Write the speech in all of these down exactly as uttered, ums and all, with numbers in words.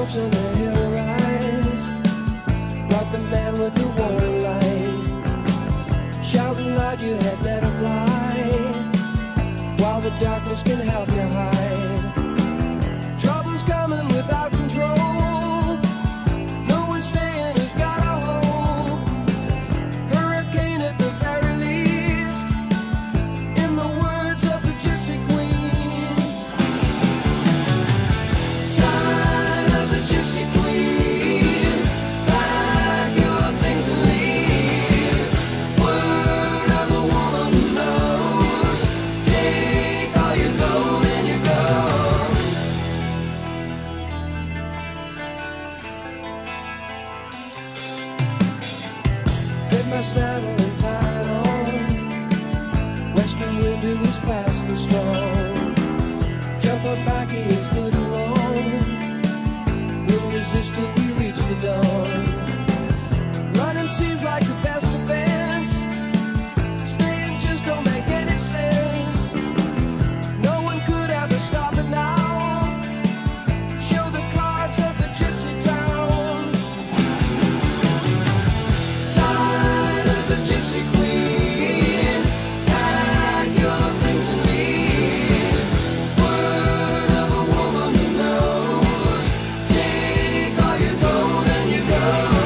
Footsteps on the hill rise, brought the man with the warning light, shouting loud you had better fly, while the darkness can help you hide. Trouble's coming without control, no one's staying who's got a hope. Hurricane at the very least, in the words of the Gypsy Queen. Sign of the Gypsy Queen, pack your things and leave. Word of a woman who knows, take all your gold and you go. Get my saddle and tie it on, western wind is fast and strong. Jump on back, he is good and long, we'll resist till we reach the dawn. Running seems like the best defense, staying just don't make any sense. No one could ever stop it now, show the cards of the gypsy town. Sign of the Gypsy Queen, pack your things and leave. Word of a woman who knows, take all your gold and you go.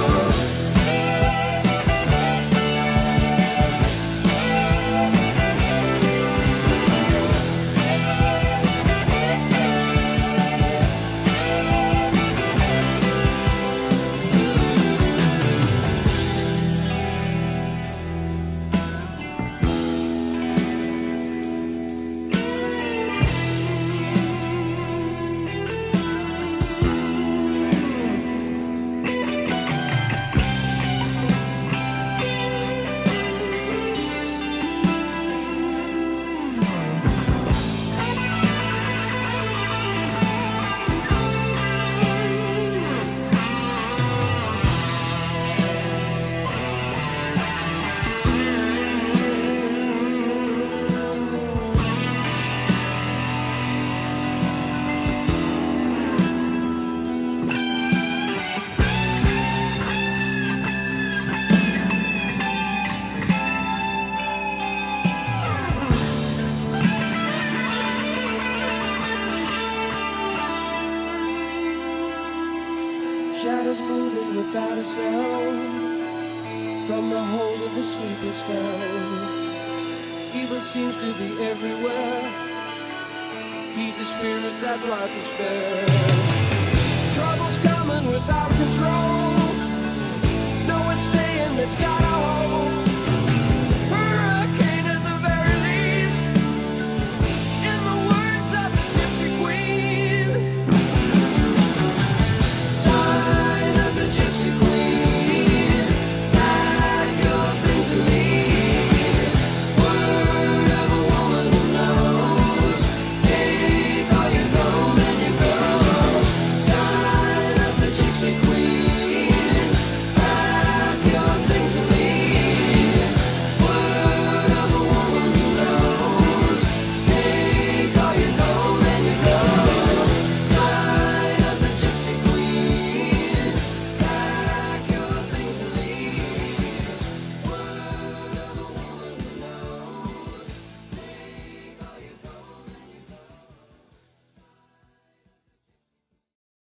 Shadows moving without a sound, from the hold of the sleepless town. Evil seems to be everywhere, heed the spirit that brought despair.